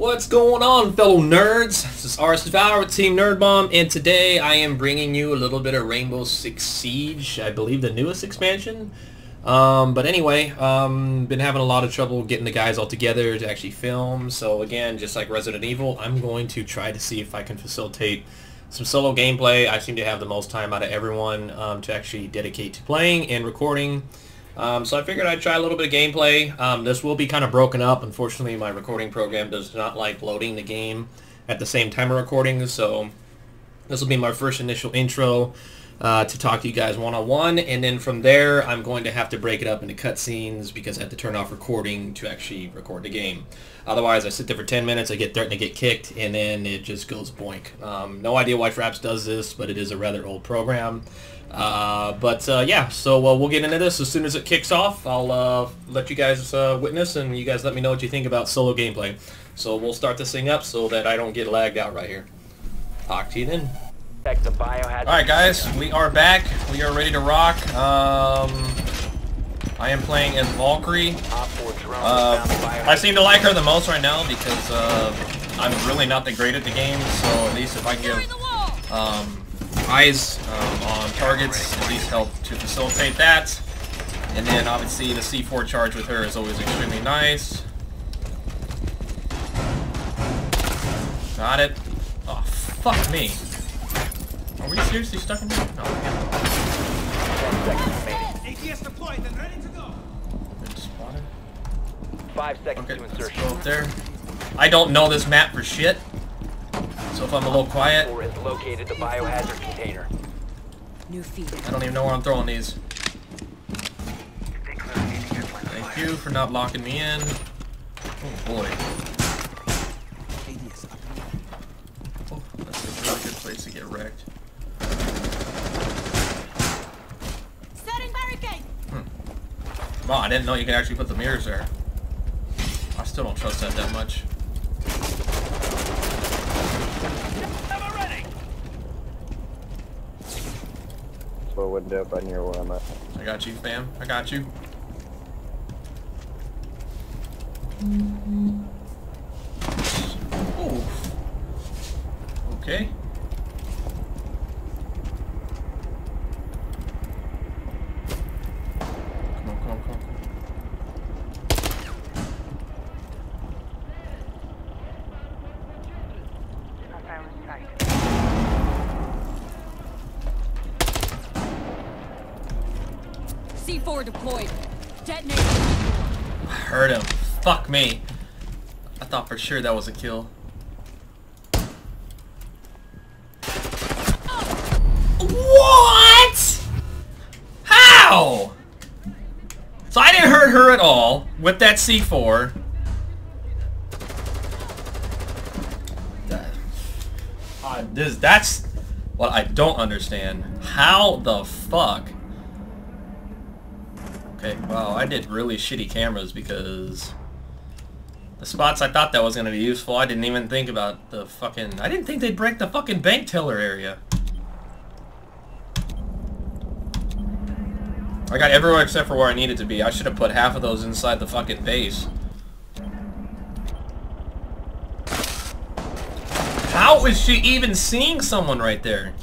What's going on, fellow nerds? This is Rsdevour with Team Nerd Bomb, and today I am bringing you a little bit of Rainbow Six Siege, I believe the newest expansion. But anyway, been having a lot of trouble getting the guys all together to actually film, so again, just like Resident Evil, I'm going to try to see if I can facilitate some solo gameplay. I seem to have the most time out of everyone to actually dedicate to playing and recording. So I figured I'd try a little bit of gameplay. This will be kind of broken up. Unfortunately, my recording program does not like loading the game at the same time of recording, so this will be my first initial intro to talk to you guys one-on-one, and then from there I'm going to have to break it up into cutscenes because I have to turn off recording to actually record the game. Otherwise, I sit there for 10 minutes, I get threatened to get kicked, and then it just goes boink. No idea why Fraps does this, but it is a rather old program. Yeah, so we'll get into this as soon as it kicks off. I'll let you guys witness, and you guys let me know what you think about solo gameplay. So we'll start this thing up so that I don't get lagged out right here. Talk to you then. Alright guys, we are back. We are ready to rock. I am playing as Valkyrie. I seem to like her the most right now because I'm really not that great at the game, so at least if I can give eyes on targets, at least help to facilitate that. And then obviously the C4 charge with her is always extremely nice. Got it. Oh, fuck me. Are we seriously stuck in here? No, ATS deployed and ready to go. Spotted. 5 seconds to insertion. Go up there. I don't know this map for shit, so if I'm a little quiet. Or has located the biohazard container. New feed. I don't even know where I'm throwing these. Thank you for not locking me in. Oh boy. Oh, that's a really good place to get wrecked. Wow, I didn't know you could actually put the mirrors there. I still don't trust that much. Slow window by near where I'm at. I got you, fam. I got you. Ooh. Okay. C4 deployed. Detonate. I heard him. Fuck me. I thought for sure that was a kill. What? How? So I didn't hurt her at all with that C4. That's what I don't understand. How the fuck? Okay, wow, I did really shitty cameras because the spots I thought that was going to be useful, I didn't even think about the fucking... I didn't think they'd break the fucking bank teller area. I got everywhere except for where I needed to be. I should have put half of those inside the fucking base. How is she even seeing someone right there?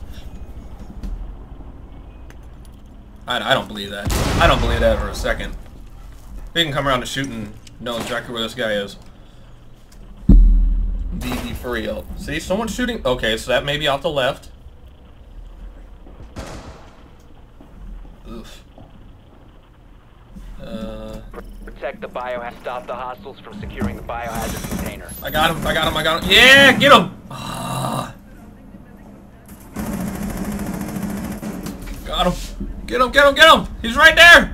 I don't believe that. I don't believe that for a second. We can come around to shoot and know exactly where this guy is. Be for real. See, someone's shooting. Okay, so that may be off the left. Oof. Protect the biohazard. Stop the hostiles from securing the biohazard container. I got him. I got him. I got him. Yeah, get him. Ah. Got him. Get him, get him, get him! He's right there!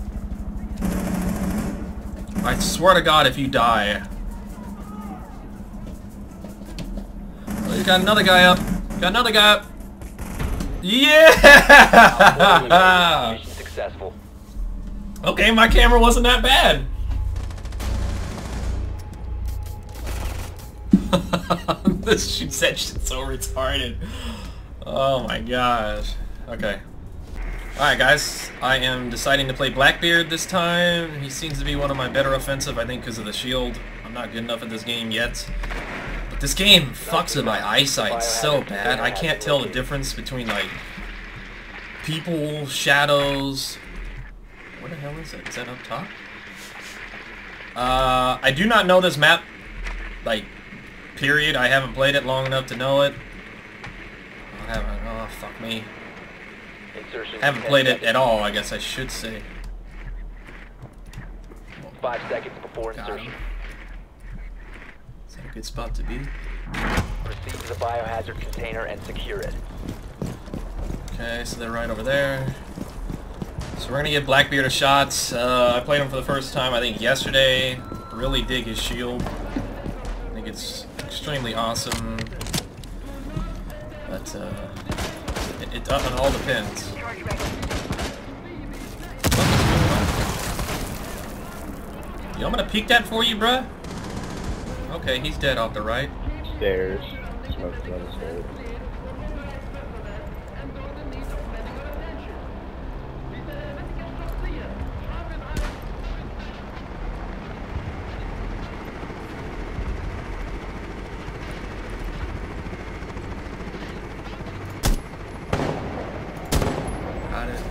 I swear to God, if you die... Oh, you got another guy up. Got another guy up. Yeah! Mission successful. Okay, my camera wasn't that bad. This shit shit's so retarded. Oh my gosh. Okay. Alright guys, I am deciding to play Blackbeard this time. He seems to be one of my better offensive, I think because of the shield. I'm I'm not good enough at this game yet. But this game fucks with my eyesight so bad. I can't tell the difference between, like, people, shadows. What the hell is that? Is that up top? I do not know this map, like, period. I haven't played it long enough to know it. I haven't. Oh, fuck me. I haven't played it at all, I guess I should say. 5 seconds before insertion. Is that a good spot to be? Proceed to the biohazard container and secure it. Okay, so they're right over there. So we're gonna give Blackbeard a shot. I played him for the first time, I think, yesterday. Really dig his shield. I think it's extremely awesome. But it all depends. Yo, I'm gonna peek that for you, bruh. Okay, he's dead off the right. Stairs. Smoke's on the stairs. Got it.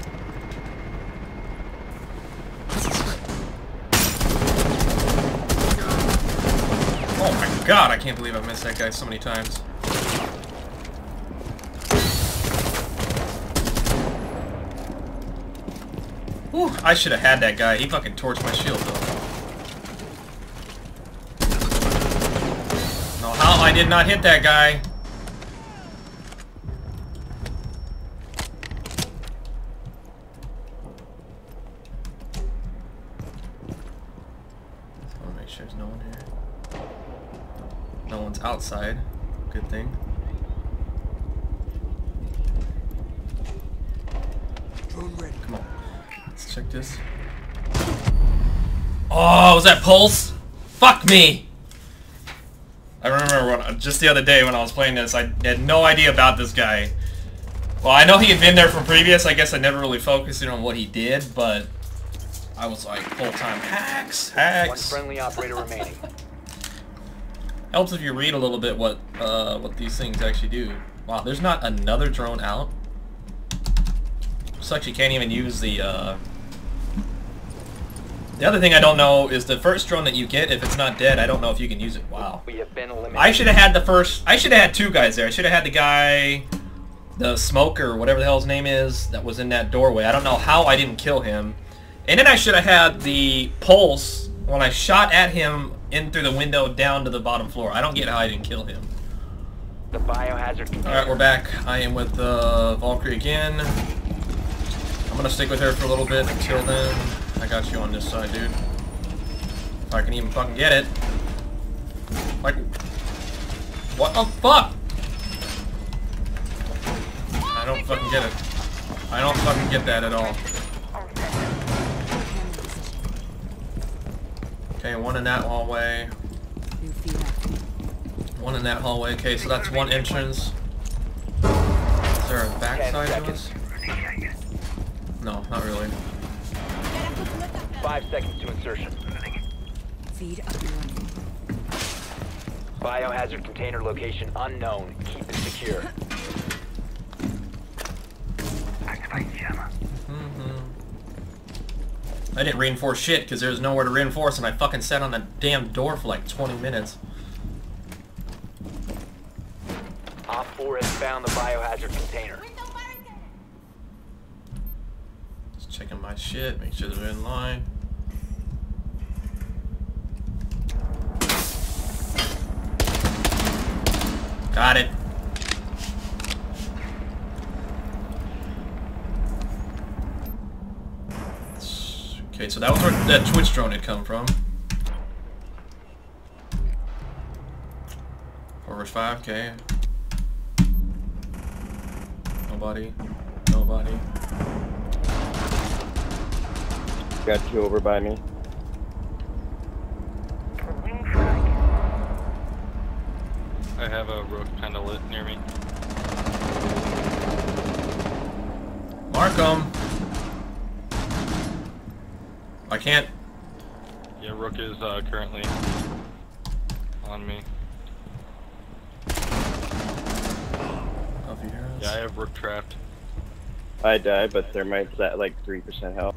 Oh my god, I can't believe I missed that guy so many times. Whew, I should have had that guy. He fucking torched my shield though. No, how I did not hit that guy. I want to make sure there's no one here. No one's outside. Good thing. Drone ready. Come on. Let's check this. Oh, was that Pulse? Fuck me! I remember when, just the other day when I was playing this, I had no idea about this guy. Well, I know he had been there from previous. I guess I never really focused in on what he did, but I was like, full-time hacks, hacks. One friendly operator remaining. Helps if you read a little bit what these things actually do. Wow, there's not another drone out. Sucks you can't even use the other thing I don't know is the first drone that you get, if it's not dead, I don't know if you can use it. Wow. We have been eliminated. I should have had I should have had two guys there. I should have had the guy, the smoker, whatever the hell his name is, that was in that doorway. I don't know how I didn't kill him. And then I should have had the Pulse when I shot at him in through the window down to the bottom floor. I don't get how I didn't kill him. The biohazard container. Alright, we're back. I am with Valkyrie again. I'm gonna stick with her for a little bit. Until then, I got you on this side, dude. If I can even fucking get it. Like, what the fuck? I don't fucking get it. I don't fucking get that at all. Okay, one in that hallway. One in that hallway. Okay, so that's one entrance. Is there a backside to us? No, not really. 5 seconds to insertion. Feed up and running. Biohazard container location unknown. Keep it secure. I didn't reinforce shit because there's nowhere to reinforce, and I fucking sat on the damn door for like 20 minutes. Op 4 has found the biohazard container. Just checking my shit, make sure they're in line. Got it. Okay, so that was where that Twitch drone had come from. 4/5, okay. Nobody. Nobody. Got you over by me. I have a roof kind of lit near me. Mark 'em. I can't. Yeah, Rook is currently On me. Coffee heroes. Yeah, I have rook trapped. I died, but thermite's at like 3% health.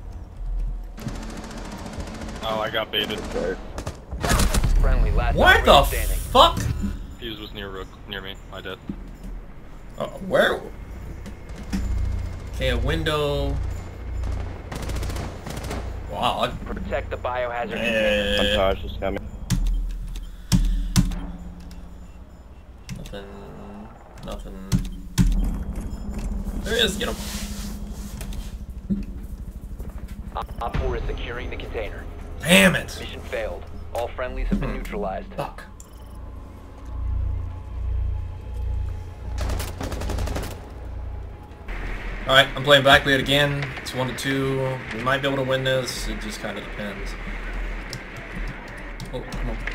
Oh, I got baited. There. Friendly, last What the operator standing. fuck? Fuse was near rook, near me. I dead. Where? Okay, a window. Wow. Protect the biohazard Eh, container. Montage is coming. nothing. Nothing. There he is. Get him. Op 4 is securing the container. Damn it. Mission failed. All friendlies have been neutralized. Fuck. Alright, I'm playing Blackbeard again. It's 1-2. We might be able to win this. It just kind of depends. Oh, come on.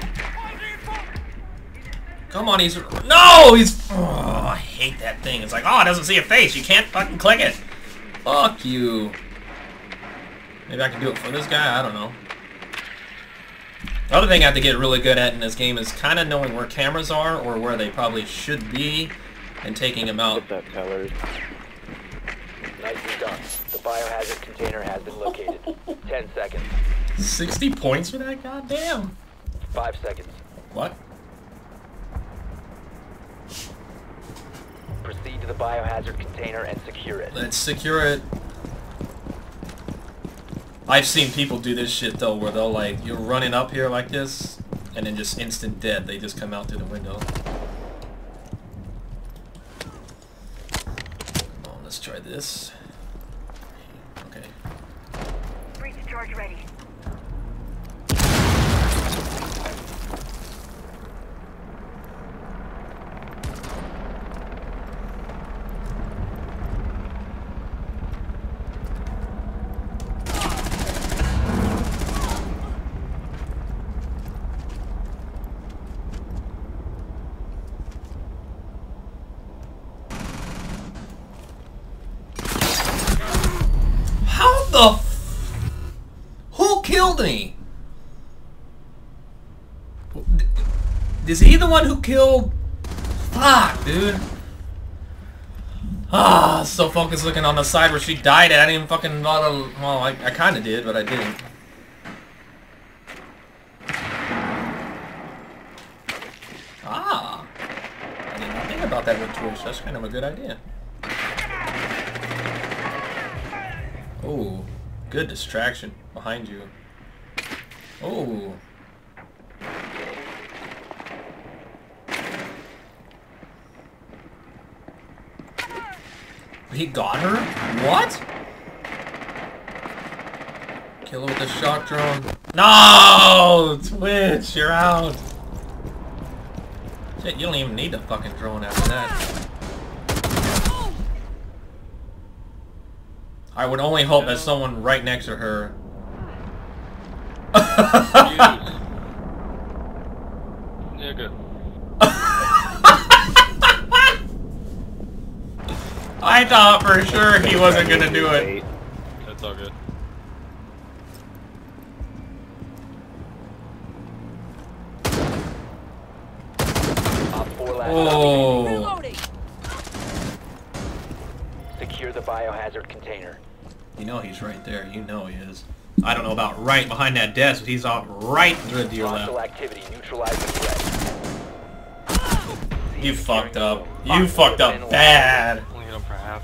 Come on, he's... No! He's... Oh, I hate that thing. It's like, oh, it doesn't see a face. You can't fucking click it. Fuck you. Maybe I can do it for this guy? I don't know. The other thing I have to get really good at in this game is kind of knowing where cameras are or where they probably should be and taking them out. Get that tellers. Nicely done. The biohazard container has been located. 10 seconds. 60 points for that? Goddamn. 5 seconds. What? Proceed to the biohazard container and secure it. Let's secure it. I've seen people do this shit though, where they'll like, you're running up here like this, and then just instant dead. They just come out through the window. Come on, let's try this. Okay. Breach charge ready. Who killed me? Is he the one who killed? Fuck, dude. Ah, so focused looking on the side where she died at. I didn't even fucking bother. Well, I kind of did, but I didn't. Ah. I did not think about that with Twitch. That's kind of a good idea. Oh, good distraction behind you. Oh. He got her? What? Kill her with the shock drone. No! Twitch, you're out. Shit, you don't even need the fucking drone after that. I would only hope that someone right next to her. Yeah, good. I thought for sure he wasn't gonna do it. That's all good. Op 4 last Oh. Reloading. secure the biohazard container. You know he's right there. You know he is. I don't know about right behind that desk, but he's out right to your Hostile left. activity. Neutralize the threat. You fucked up. You fucked up bad. Only hit him for half.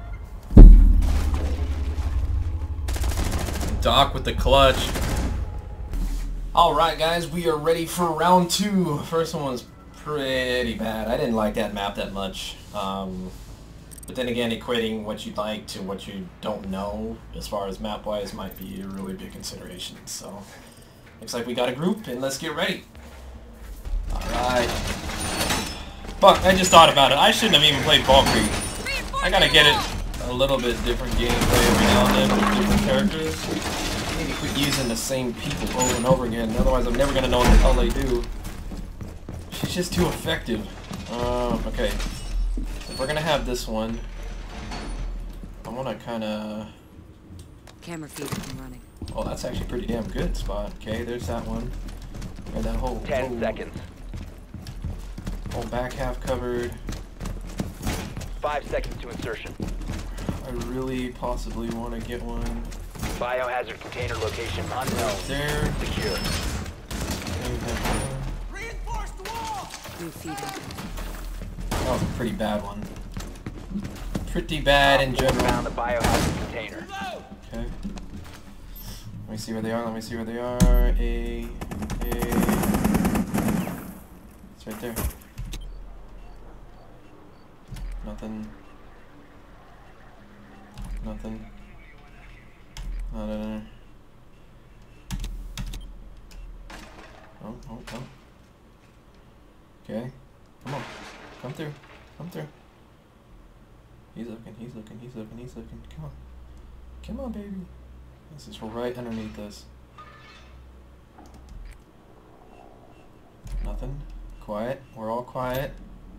Doc with the clutch. Alright guys, we are ready for round 2. First one was pretty bad. I didn't like that map that much. But then again, equating what you like to what you don't know, as far as map-wise, might be a really big consideration. So, looks like we got a group, and let's get ready. Alright. Fuck, I just thought about it. I shouldn't have even played Valkyrie. I gotta get it a little bit different gameplay every now and then with different characters. I need to quit using the same people over and over again, otherwise I'm never gonna know what the hell they do. She's just too effective. Okay. So if we're gonna have this one, I wanna kinda... Camera feed up and running. Oh, that's actually pretty damn good spot. Okay, there's that one. And that whole... 10 seconds. Whole back half covered. 5 seconds to insertion. I really possibly want to get one Biohazard container location unknown. there. Secure. Reinforce the wall! New feed incoming. That was a pretty bad one. Pretty bad in general. Found the biohazard container. Okay. Let me see where they are. Let me see where they are. It's right there. Nothing. Nothing. Not in there. Oh, oh, oh. Okay. Come on. Come through. Come through. He's looking, he's looking, he's looking, he's looking. Come on. Come on, baby. This is right underneath us. Nothing. Quiet. We're all quiet.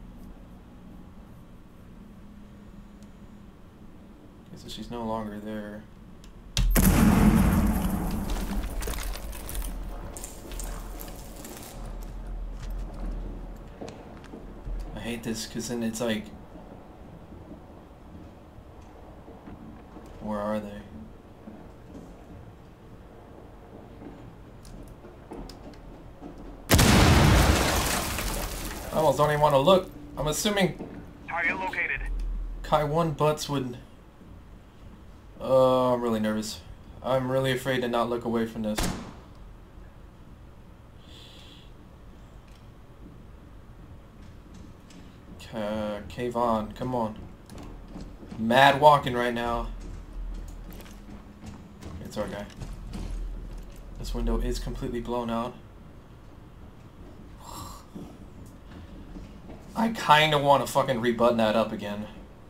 Okay, so she's no longer there. I hate this because then it's like, where are they? I almost don't even want to look. I'm assuming Target located. Kai 1 butts would... I'm really nervous. I'm really afraid to not look away from this. Kayvon, come on. Mad walking right now. It's our guy. This window is completely blown out. I kinda wanna fucking rebutton that up again.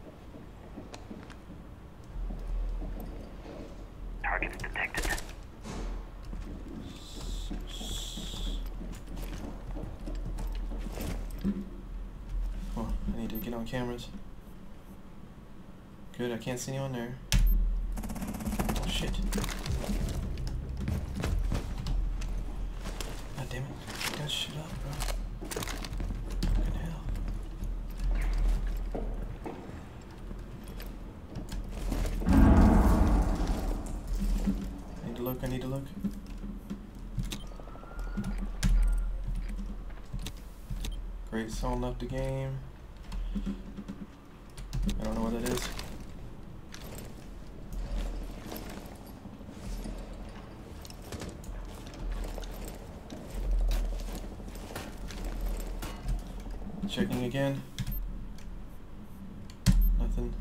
Targets detected. Oh, I need to get on cameras. Good, I can't see anyone there. Oh shit. God damn it. Get that shit up, bro. Fucking hell. I need to look, I need to look. Great, someone left the game. I don't know what that is. Checking again. Nothing.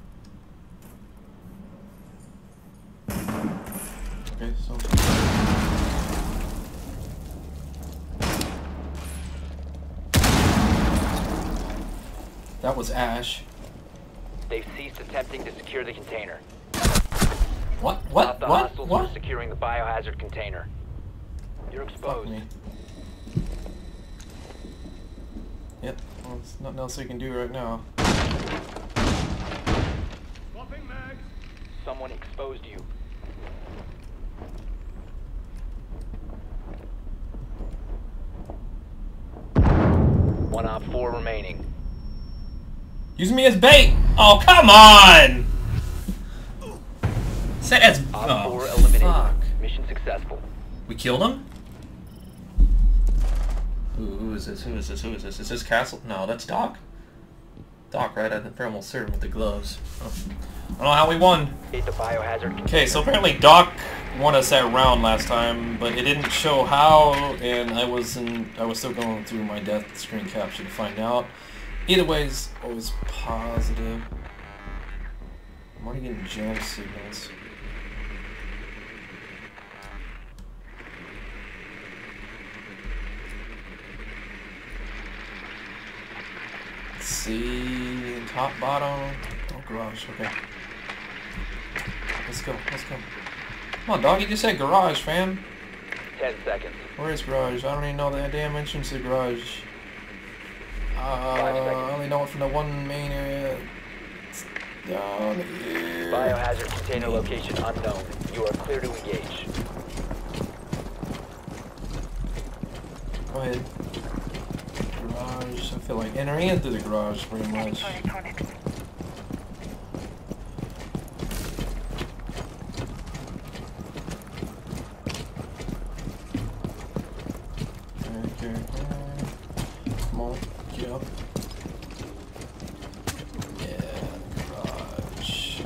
Okay, so that was Ash. They've ceased attempting to secure the container. What? Stop What? the What? hostiles What? from securing the biohazard container. You're Fuck exposed. me. Yep. Well, there's nothing else I can do right now. Swapping mags. Someone exposed you. One op 4 remaining. Use me as bait! Oh, come on! Set as... Op Oh, 4 eliminated. fuck. Mission successful. We killed him? Who is this? Who is this? Who is this? Is this Castle? No, that's Doc. Doc, right? I think almost served with the gloves. Oh. I don't know how we won. The biohazard container. Okay, so apparently Doc won us that round last time, but it didn't show how, and I was still going through my death screen capture to find out. Either ways, I was positive. I'm already getting jam signals. Let's see, top, bottom. Oh, garage. Okay. Let's go. Let's go. Come on, dog. You just said garage, fam. 10 seconds. Where is garage? I don't even know the damn entrance to garage. I only know it from the one main area. It's down here. Biohazard container location unknown. You are clear to engage. Go ahead. Garage. garage. I feel like entering into the garage pretty much. Okay. Come on, get up. Yeah, garage.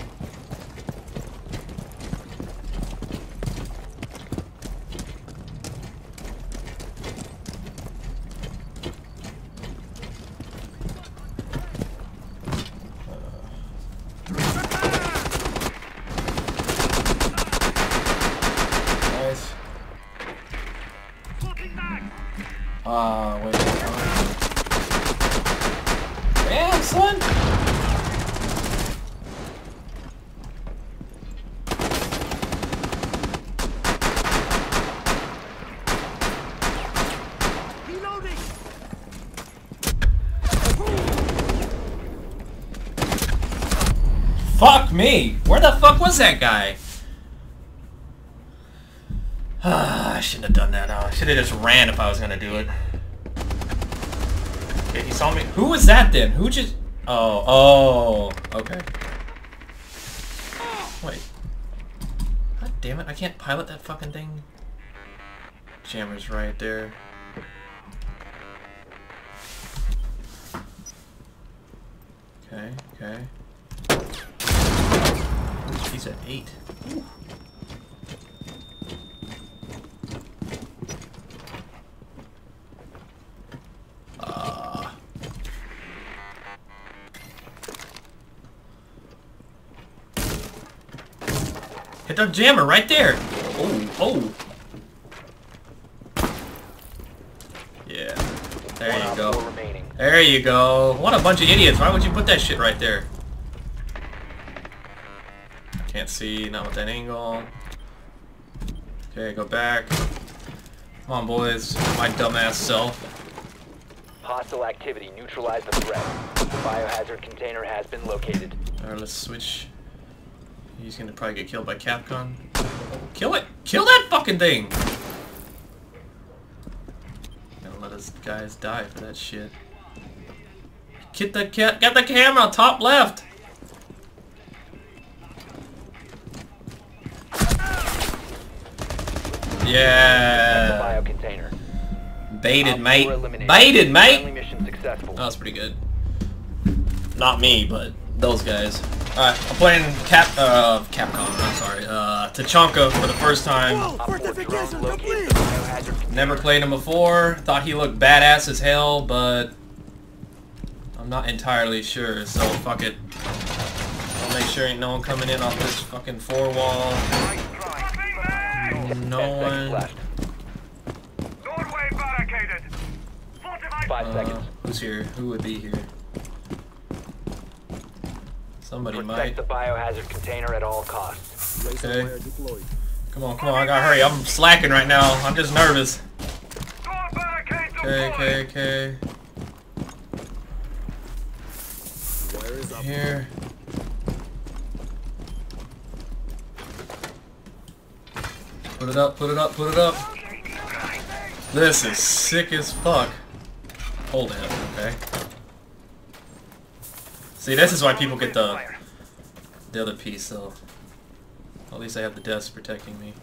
Nice. Wait. Damn, son! Reloading. Fuck me! Where the fuck was that guy? I shouldn't have done that. I should have just ran if I was gonna do it. Okay, he saw me. Who was that then? Who just... Oh, okay. Wait. God damn it, I can't pilot that fucking thing. Jammer's right there. Okay. He's at 8. Ooh. Hit the jammer right there. Oh. Yeah. There you go. There you go. What a bunch of idiots. Why would you put that shit right there? Can't see. Not with that angle. Okay, go back. Come on, boys. My dumbass self. Hostile activity. Neutralize the threat. The biohazard container has been located. Alright, let's switch. He's gonna probably get killed by Capcom. Kill it! Kill that fucking thing! Gonna let us guys die for that shit. Get the camera, top left! Yeah! The bio container. Baited, mate. Baited, mate! Mission successful. That was pretty good. Not me, but those guys. Alright, I'm playing Capcom, I'm sorry, Tachanka for the first time. Never played him before, thought he looked badass as hell, but I'm not entirely sure, so fuck it. I'll make sure ain't no one coming in off this fucking 4-wall. No one. Doorway barricaded. 5 seconds. Who's here? Who would be here? Somebody might. Protect the biohazard container at all costs. Okay. Come on, I gotta hurry. I'm slacking right now. I'm just nervous. Okay. Here. Put it up. This is sick as fuck. Hold it, okay. See, this is why people get the other piece, though. At least I have the desk protecting me.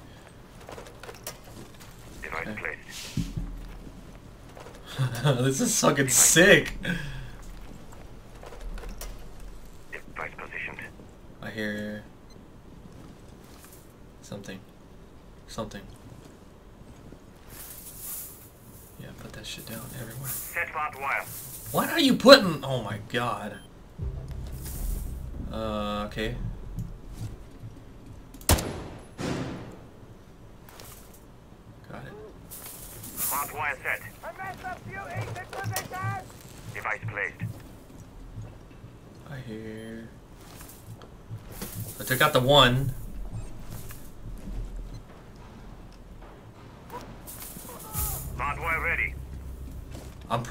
Okay. This is fucking sick. Device positioned. I hear something. Yeah, put that shit down everywhere. Set barbed wire. What are you putting? Oh my god. Okay. Got it. Barbed wire set. Device placed. I hear. I took out the one. Barbed wire ready. I'm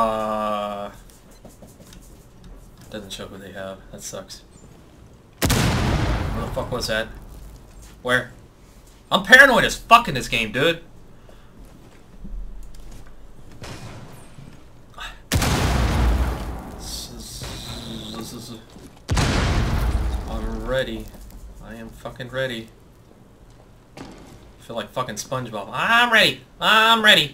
Doesn't show who they have. That sucks. Where the fuck was that? Where? I'm paranoid as fuck in this game, dude. ready. I am fucking ready. I feel like fucking SpongeBob. I'm ready. I'm ready.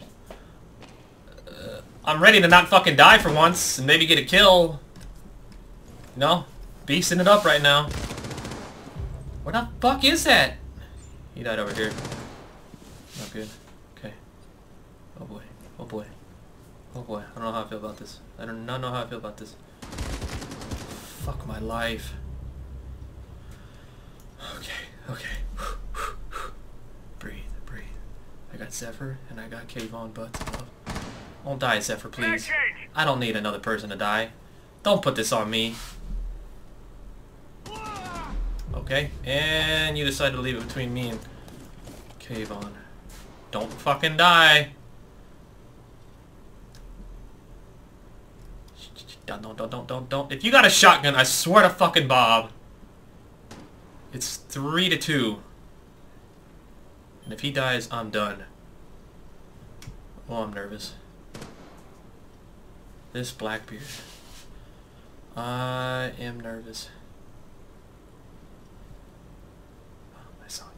I'm ready to not fucking die for once and maybe get a kill. You know? Beasting it up right now. What the fuck is that? He died over here. Not good. Okay. Oh boy. Oh boy. Oh boy. I don't know how I feel about this. I do not know how I feel about this. Fuck my life. Okay. Okay. Breathe. Breathe. I got Zephyr and I got Kayvon butts above. Don't die, Zephyr, please. I don't need another person to die. Don't put this on me. Okay, and you decide to leave it between me and Kayvon. Don't fucking die. Don't. If you got a shotgun, I swear to fucking Bob. It's 3-2. And if he dies, I'm done. Oh, I'm nervous. This Blackbeard. I am nervous. Oh, my son.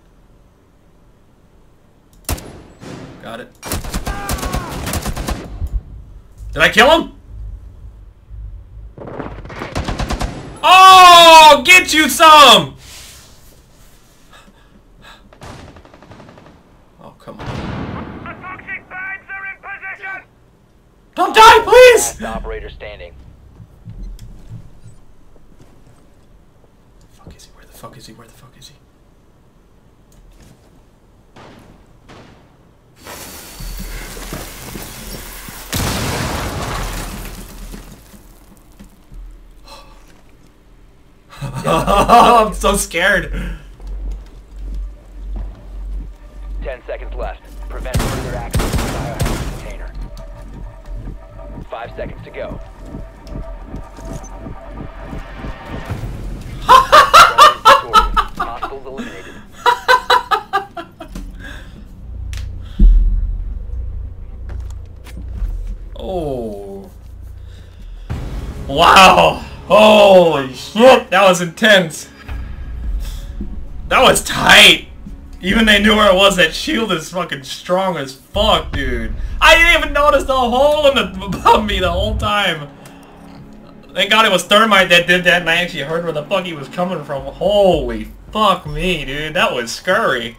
Got it. Did I kill him? Oh, get you some! Oh, come on. The toxic bags are in position! Don't die, please! Last operator standing. Fuck is he? Where the fuck is he? Where the fuck is he? I'm so scared. 10 seconds left. Prevent further access to the biohazard container. 5 seconds to go. Hostiles eliminated. Oh. Wow. Holy shit. That was intense. That was tight. Even they knew where it was. That shield is fucking strong as fuck, dude. I didn't even notice the hole in the above me the whole time. Thank God it was Thermite that did that and I actually heard where the fuck he was coming from. Holy fuck me, dude. That was scary.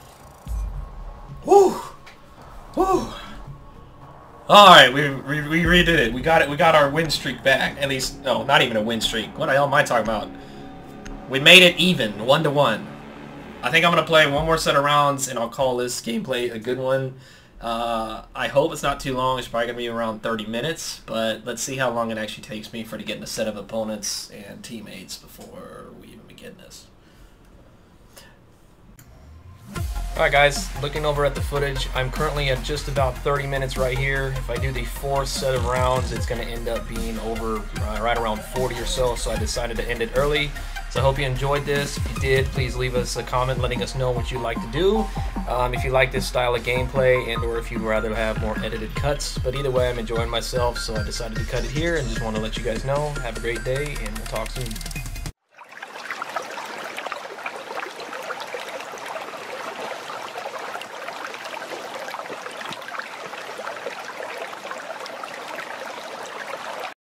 Woo. Woo. Alright, we redid it. We got it. We got our win streak back. At least, no, not even a win streak. What the hell am I talking about? We made it even, 1-1. I think I'm going to play one more set of rounds and I'll call this gameplay a good one. I hope it's not too long. It's probably going to be around 30 minutes, but let's see how long it actually takes me for to get in a set of opponents and teammates before we even begin this. Alright guys, looking over at the footage, I'm currently at just about 30 minutes right here. If I do the fourth set of rounds, it's going to end up being over right around 40 or so I decided to end it early. So I hope you enjoyed this. If you did, please leave us a comment letting us know what you'd like to do. If you like this style of gameplay and or if you'd rather have more edited cuts. But either way, I'm enjoying myself, so I decided to cut it here and just want to let you guys know. Have a great day, and we'll talk soon.